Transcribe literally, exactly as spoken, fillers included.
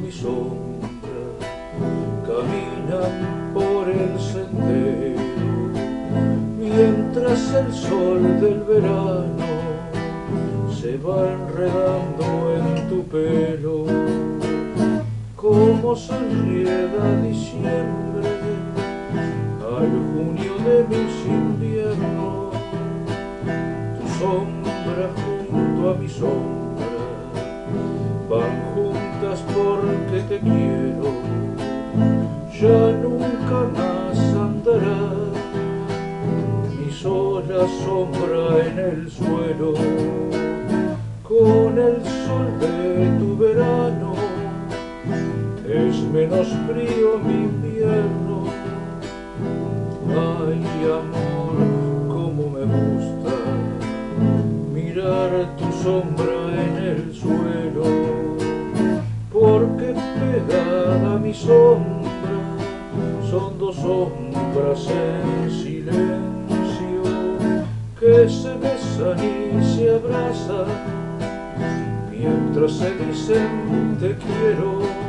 mi sombra caminan por el sendero, mientras el sol del verano se va enredando en tu pelo, como sonriega diciembre al junio de mis inviernos. Tu sombra junto a mi sombra van juntas porque te quiero, ya nunca más andarás mi sola sombra en el suelo, con el sol de tu verano es menos frío mi invierno. Ay, amor, cómo me gusta mirar tu sombra en el suelo, porque pegada a mi sombra son dos sombras en silencio que se besan y se abrazan mientras se dicen te quiero.